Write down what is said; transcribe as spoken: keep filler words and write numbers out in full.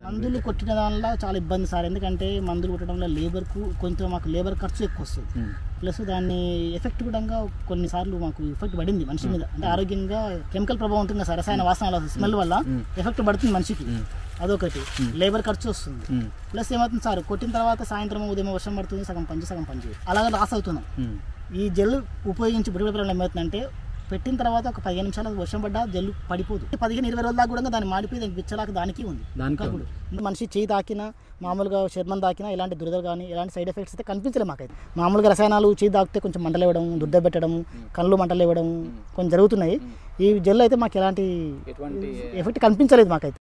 మందులు కొట్టిన దానిలో చాలా ఇబ్బంది సార్. ఎందుకంటే మందులు కొట్టడంలో లేబర్కు కొంచెం మాకు లేబర్ ఖర్చు ఎక్కువ వస్తుంది. ప్లస్ దాన్ని ఎఫెక్ట్ కూడా కొన్నిసార్లు మాకు ఎఫెక్ట్ పడింది మనిషి మీద. అంటే ఆరోగ్యంగా కెమికల్ ప్రభావం ఉంటుంది సార్, రసాయన వాసన స్మెల్ వల్ల ఎఫెక్ట్ పడుతుంది మనిషికి. అదొకటి లేబర్ ఖర్చు వస్తుంది. ప్లస్ ఏమవుతుంది సార్, కొట్టిన తర్వాత సాయంత్రం ఉదయం వర్షం పడుతుంది, సగం పని సగం పని చేయదు, అలాగే లాస్ అవుతున్నాం. ఈ జెల్ ఉపయోగించి బుడిగల పిల్లలు ఏమవుతుందంటే పెట్టిన తర్వాత ఒక పదిహేను నిమిషాలు వర్షం పడ్డా జల్లు పడిపోదు. పదిహేను ఇరవై రోజుల దాకా కూడా దాన్ని మాడిపోయి దానికి పిచ్చలాగా దానికి ఉంది. మనిషి చేయి తాకినా మామూలుగా చర్మం తాకినా ఇలాంటి దురదలు కానీ ఇలాంటి సైడ్ ఎఫెక్ట్స్ అయితే కనిపించలేదు మాకైతే. మామూలుగా రసాయనాలు చేయి తాకితే కొంచెం మంటలు ఇవ్వడం, దుర్ద పెట్టడం, కళ్ళు మంటలు ఇవ్వడం కొంచెం జరుగుతున్నాయి. ఈ జెల్ అయితే మాకు ఎలాంటి ఎఫెక్ట్ కనిపించలేదు మాకైతే.